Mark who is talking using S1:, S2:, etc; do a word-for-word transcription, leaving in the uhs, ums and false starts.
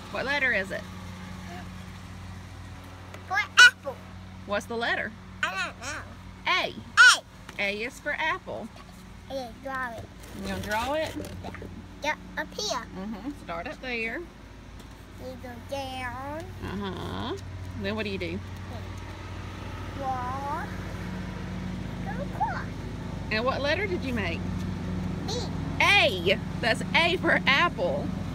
S1: What letter is it?
S2: For apple.
S1: What's the letter?
S2: I don't know.
S1: A.
S2: A.
S1: A is for apple.
S2: Yeah, draw it.
S1: You gonna draw it?
S2: Yeah, up here.
S1: Mm-hmm. Start up there.
S2: You go down.
S1: Uh-huh. Then what do you do?
S2: Walk. Go across.
S1: And what letter did you make?
S2: B.
S1: A. That's A for apple.